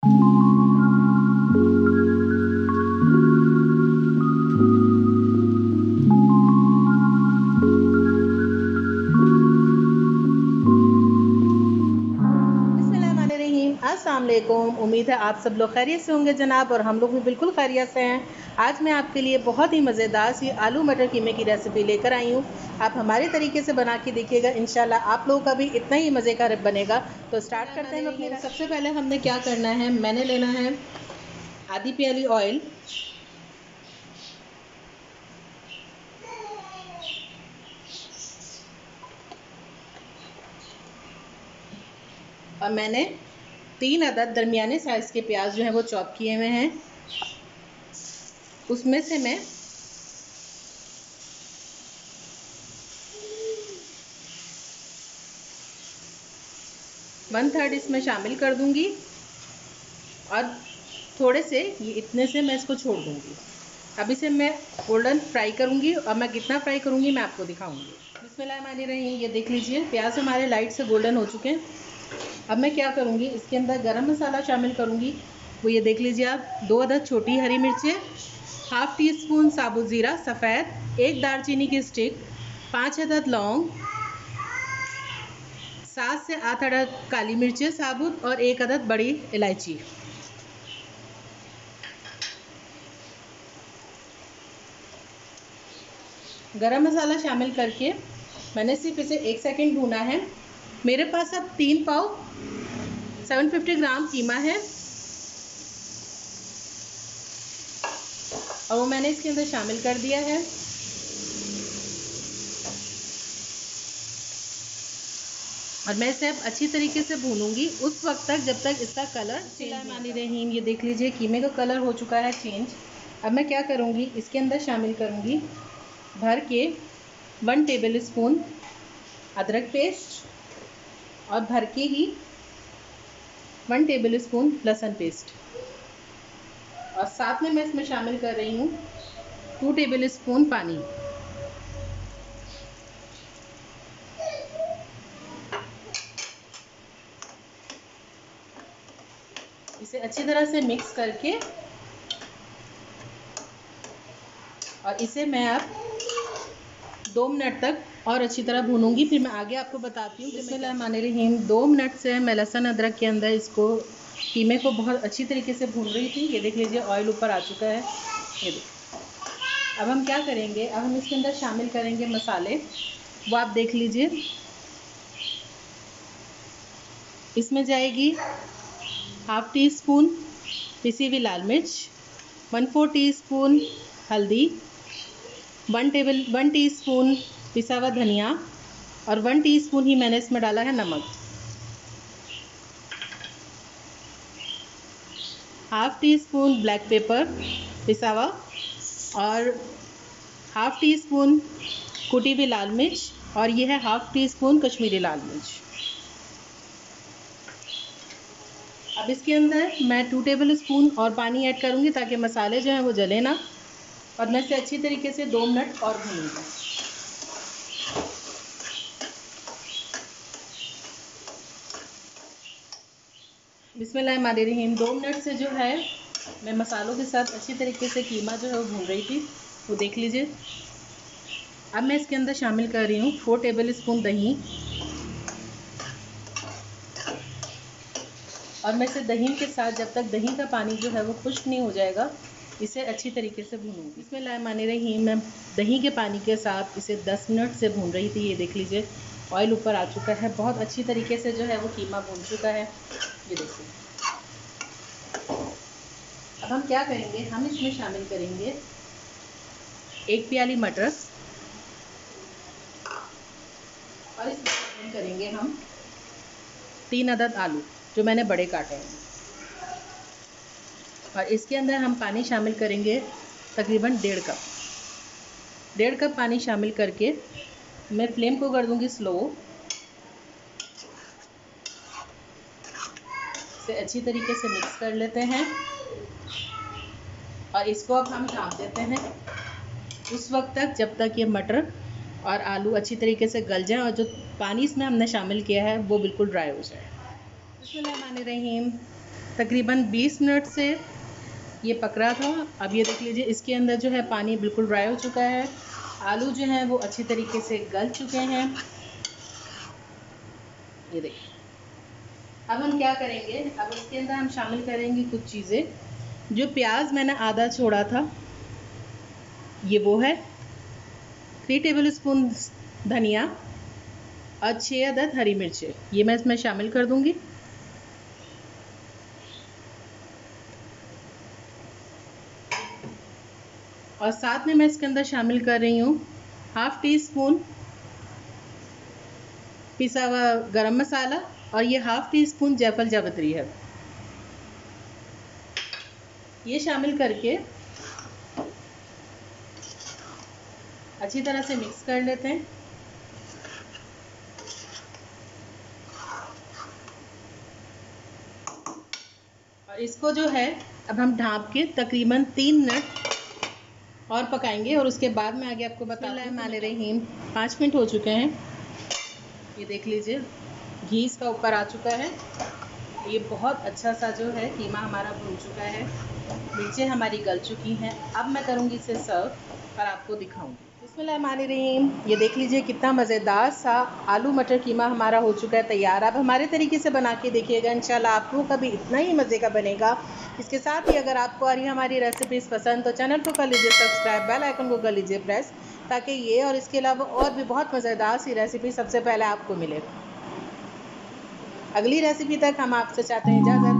अस्सलामुअलैकुम। उम्मीद है आप सब लोग खैरियत से होंगे जनाब, और हम लोग भी बिल्कुल खैरियत से हैं। आज मैं आपके लिए बहुत ही मज़ेदार सी आलू मटर कीमे की रेसिपी लेकर आई हूँ। आप हमारे तरीके से बना के देखिएगा, इंशाल्लाह आप लोगों का भी इतना ही मज़े का बनेगा। तो स्टार्ट करते हैं अपनी। सबसे पहले हमने क्या करना है, मैंने लेना है आधी प्याली ऑयल, और मैंने 3 अदद दरमियाने साइज़ के प्याज जो हैं वो चॉप किए हुए हैं। उसमें से मैं 1/3 इसमें शामिल कर दूंगी, और थोड़े से ये इतने से मैं इसको छोड़ दूंगी। अब इसे मैं गोल्डन फ्राई करूंगी, और मैं कितना फ्राई करूंगी मैं आपको दिखाऊंगी। बिस्मिल्लाहिर्रहमानिर्रहीम। ये देख लीजिए प्याज हमारे लाइट से गोल्डन हो चुके हैं। अब मैं क्या करूंगी, इसके अंदर गरम मसाला शामिल करूंगी। वो ये देख लीजिए आप, 2 अदद छोटी हरी मिर्चें, ½ टीस्पून साबुत ज़ीरा सफ़ेद, 1 दालचीनी की स्टिक, 5 अदद लौंग, 7 से 8 अदद काली मिर्चें साबुत, और 1 अदद बड़ी इलायची। गरम मसाला शामिल करके मैंने सिर्फ इसे 1 सेकंड भूना है। मेरे पास अब 3 पाव 750 ग्राम कीमा है, और वो मैंने इसके अंदर शामिल कर दिया है। और मैं इसे अब अच्छी तरीके से भूनूंगी उस वक्त तक जब तक इसका कलर बिस्मिल्लाहिर्रहमानिर्रहीम। ये देख लीजिए कीमे का कलर हो चुका है चेंज। अब मैं क्या करूंगी, इसके अंदर शामिल करूंगी भर के 1 टेबल स्पून अदरक पेस्ट, और भर के ही 1 टेबल स्पून लहसुन पेस्ट, और साथ में मैं इसमें शामिल कर रही हूँ 2 टेबल स्पून पानी। इसे अच्छी तरह से मिक्स करके, और इसे मैं अब 2 मिनट तक और अच्छी तरह भूनूंगी। फिर मैं आगे आपको बताती हूँ। बिस्मिल्लाहिर्रहमानिर्रहीम। 2 मिनट से मैं लहसुन अदरक के अंदर इसको कीमे को बहुत अच्छी तरीके से भून रही थी। ये देख लीजिए ऑयल ऊपर आ चुका है। ये देखिए। अब हम क्या करेंगे, अब हम इसके अंदर शामिल करेंगे मसाले। वो आप देख लीजिए, इसमें जाएगी ½ टीस्पून पिसी हुई लाल मिर्च, 1/4 टीस्पून हल्दी, 1 टीस्पून पिसा हुआ धनिया, और 1 टीस्पून ही मैंने इसमें डाला है नमक, ½ टीस्पून ब्लैक पेपर पिसा हुआ, और ½ टीस्पून कुटी हुई लाल मिर्च, और ये है ½ टीस्पून कश्मीरी लाल मिर्च। अब इसके अंदर मैं 2 टेबल स्पून और पानी ऐड करूँगी ताकि मसाले जो हैं वो जले ना, और मैं इसे अच्छी तरीके से 2 मिनट और भूनूंगी। बिस्मिल्लाहिर्रहमानिर्रहीम। 2 मिनट से जो है मैं मसालों के साथ अच्छी तरीके से कीमा जो है वो भून रही थी। वो देख लीजिए। अब मैं इसके अंदर शामिल कर रही हूँ 4 टेबल स्पून दही, और मैं इसे दही के साथ जब तक दही का पानी जो है वो खुश्क नहीं हो जाएगा इसे अच्छी तरीके से भूनूंगी। बिस्मिल्लाहिर्रहमानिर्रहीम। मैं दही के पानी के साथ इसे 10 मिनट से भून रही थी। ये देख लीजिए ऑयल ऊपर आ चुका है, बहुत अच्छी तरीके से जो है वो कीमा भून चुका है। ये देखिए। अब हम क्या करेंगे, हम इसमें शामिल करेंगे 1 प्याली मटर, और इसमें शामिल करेंगे हम 3 अदद आलू जो मैंने बड़े काटे हैं, और इसके अंदर हम पानी शामिल करेंगे तकरीबन 1.5 कप पानी शामिल करके मैं फ्लेम को कर दूंगी स्लो। इसे अच्छी तरीके से मिक्स कर लेते हैं, और इसको अब हम ढाँप देते हैं उस वक्त तक जब तक ये मटर और आलू अच्छी तरीके से गल जाएं, और जो पानी इसमें हमने शामिल किया है वो बिल्कुल ड्राई हो जाए। बिस्मिल्लाहिर्रहमानिर्रहीम। तकरीबन 20 मिनट से ये पक रहा था। अब ये देख लीजिए इसके अंदर जो है पानी बिल्कुल ड्राई हो चुका है, आलू जो हैं वो अच्छी तरीके से गल चुके हैं। ये देखिए अब हम क्या करेंगे, अब इसके अंदर हम शामिल करेंगे कुछ चीज़ें। जो प्याज मैंने आधा छोड़ा था ये वो है, 3 टेबल स्पून धनिया और 6 अदद हरी मिर्चें, ये मैं इसमें शामिल कर दूंगी। और साथ में मैं इसके अंदर शामिल कर रही हूँ 1/2 टीस्पून पिसा हुआ गरम मसाला और ये 1/2 टीस्पून जायफल जावित्री है। ये शामिल करके अच्छी तरह से मिक्स कर लेते हैं। और इसको जो है अब हम ढाँप के तकरीबन 3 मिनट और पकाएंगे और उसके बाद मैं आगे आपको बिस्मिल्लाहिर्रहमानिर्रहीम 5 मिनट हो चुके हैं। ये देख लीजिए घी इसका ऊपर आ चुका है। ये बहुत अच्छा सा जो है कीमा हमारा भून चुका है, मिर्चें हमारी गल चुकी हैं। अब मैं करूँगी इसे सर्व और आपको दिखाऊंगी। बिस्मिल्लाहिर्रहमानिर्रहीम, ये देख लीजिए कितना मज़ेदार सा आलू मटर कीमा हमारा हो चुका है तैयार। अब हमारे तरीके से बना के देखिएगा, इंशाल्लाह आपको कभी इतना ही मज़े का बनेगा। इसके साथ ही अगर आपको और हमारी रेसिपीज़ पसंद तो चैनल को कर लीजिए सब्सक्राइब, बेल आइकन को कर लीजिए प्रेस, ताकि ये और इसके अलावा और भी बहुत मज़ेदार सी रेसिपी सबसे पहले आपको मिले। अगली रेसिपी तक हम आपसे चाहते हैं इजाज़त।